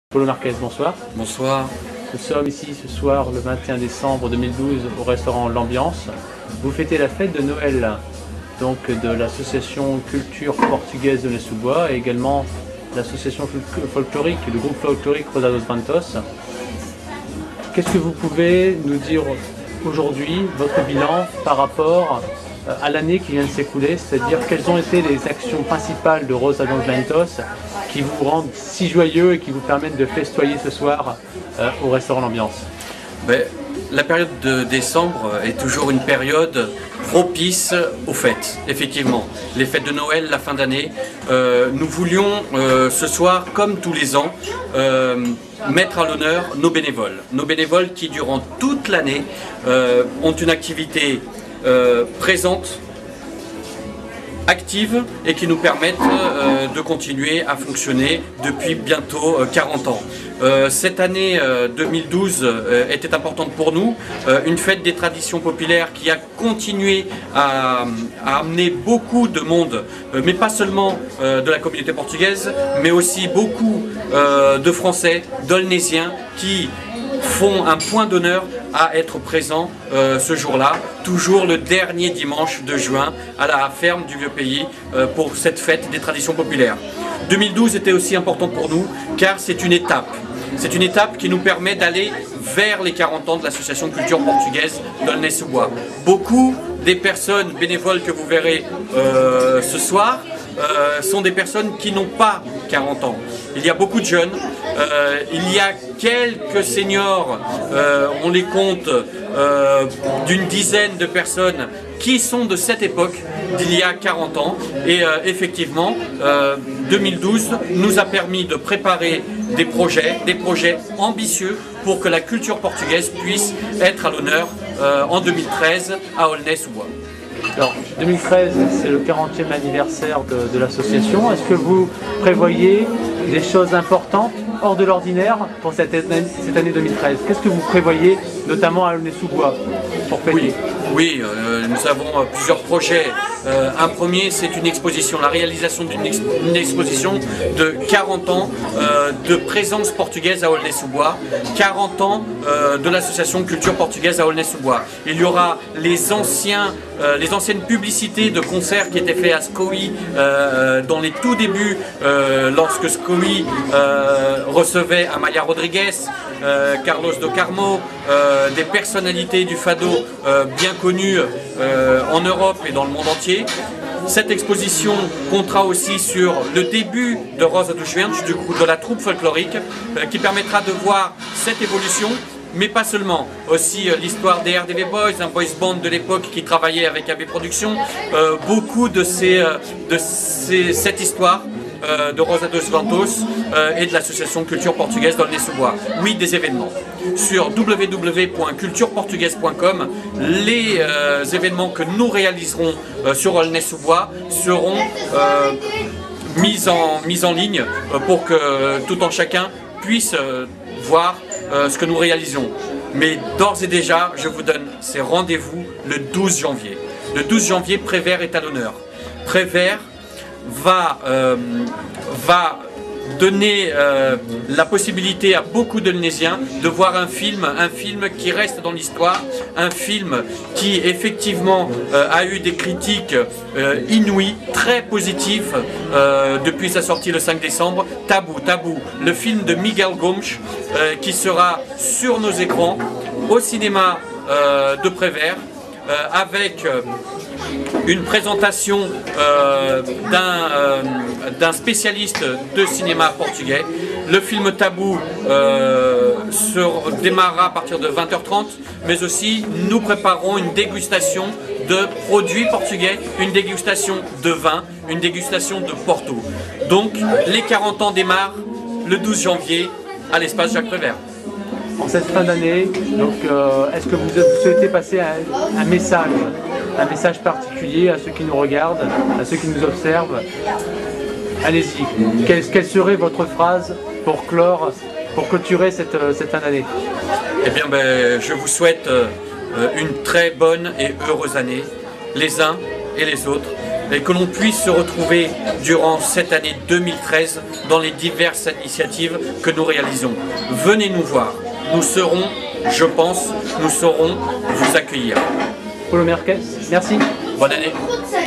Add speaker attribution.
Speaker 1: Paulo Marquez, bonsoir.
Speaker 2: Bonsoir.
Speaker 1: Nous sommes ici ce soir, le 21 décembre 2012, au restaurant L'Ambiance. Vous fêtez la fête de Noël, donc de l'association culture portugaise de Sous-Bois et également l'association folklorique, le groupe folklorique Rosa dos Ventos. Qu'est-ce que vous pouvez nous dire aujourd'hui, votre bilan par rapport à l'année qui vient de s'écouler, c'est-à-dire quelles ont été les actions principales de Rosa dos Ventos qui vous rendent si joyeux et qui vous permettent de festoyer ce soir au restaurant L'Ambiance?
Speaker 2: La période de décembre est toujours une période propice aux fêtes, effectivement. Les fêtes de Noël, la fin d'année. Nous voulions ce soir, comme tous les ans, mettre à l'honneur nos bénévoles. Nos bénévoles qui, durant toute l'année, ont une activité présente, active et qui nous permettent de continuer à fonctionner depuis bientôt 40 ans. Cette année 2012 était importante pour nous, une fête des traditions populaires qui a continué à amener beaucoup de monde, mais pas seulement de la communauté portugaise, mais aussi beaucoup de Français, d'Aulnésiens qui font un point d'honneur à être présents ce jour-là, toujours le dernier dimanche de juin à la ferme du Vieux-Pays pour cette fête des traditions populaires. 2012 était aussi important pour nous car c'est une étape. C'est une étape qui nous permet d'aller vers les 40 ans de l'association culture portugaise d'Aulnay-sous-Bois. Beaucoup des personnes bénévoles que vous verrez ce soir sont des personnes qui n'ont pas 40 ans. Il y a beaucoup de jeunes, il y a quelques seniors, on les compte d'une dizaine de personnes qui sont de cette époque d'il y a 40 ans et effectivement 2012 nous a permis de préparer des projets ambitieux pour que la culture portugaise puisse être à l'honneur en 2013 à Aulnay-sous-Bois.
Speaker 1: Alors, 2013, c'est le 40e anniversaire de l'association. Est-ce que vous prévoyez des choses importantes hors de l'ordinaire pour cette année 2013? Qu'est-ce que vous prévoyez, notamment à Aulnay-sous-Bois, pour fêter?
Speaker 2: Oui, nous avons plusieurs projets. Un premier, c'est une exposition, la réalisation d'une exposition de 40 ans de présence portugaise à Aulnay-sous-Bois, 40 ans de l'association culture portugaise à Aulnay-sous-Bois. Il y aura les anciennes publicités de concerts qui étaient faits à SCOI dans les tout débuts, lorsque SCOI recevait Amália Rodrigues, Carlos do Carmo, des personnalités du fado bien connues en Europe et dans le monde entier. Cette exposition comptera aussi sur le début de Rosa dos Ventos, de la troupe folklorique, qui permettra de voir cette évolution, mais pas seulement, aussi l'histoire des RDV Boys, un boys band de l'époque qui travaillait avec AB Productions, beaucoup de cette histoire de Rosa dos Ventos et de l'association culture portugaise d'Aulnay-sous-Bois. Oui, des événements. Sur www.cultureportugaise.com, les événements que nous réaliserons sur Aulnay-sous-Bois seront mis en ligne pour que tout un chacun puisse voir ce que nous réalisons. Mais d'ores et déjà, je vous donne ces rendez-vous le 12 janvier. Le 12 janvier, Prévert est à l'honneur. Prévert va donner la possibilité à beaucoup d'Aulnésiens de voir un film qui reste dans l'histoire, un film qui effectivement a eu des critiques inouïes, très positives depuis sa sortie le 5 décembre, Tabou, le film de Miguel Gomes qui sera sur nos écrans au cinéma de Prévert avec une présentation d'un spécialiste de cinéma portugais. Le film Tabou démarrera à partir de 20h30, mais aussi nous préparons une dégustation de produits portugais, une dégustation de vin, une dégustation de Porto. Donc les 40 ans démarrent le 12 janvier à l'espace Jacques Prévert.
Speaker 1: En cette fin d'année, est-ce que vous souhaitez passer un message particulier à ceux qui nous regardent, à ceux qui nous observent? Allez-y, quelle serait votre phrase pour clôturer cette fin d'année?
Speaker 2: Eh bien, je vous souhaite une très bonne et heureuse année, les uns et les autres, et que l'on puisse se retrouver durant cette année 2013 dans les diverses initiatives que nous réalisons. Venez nous voir, nous serons, je pense, nous saurons vous accueillir.
Speaker 1: Paulo Merquez, merci.
Speaker 2: Bonne année.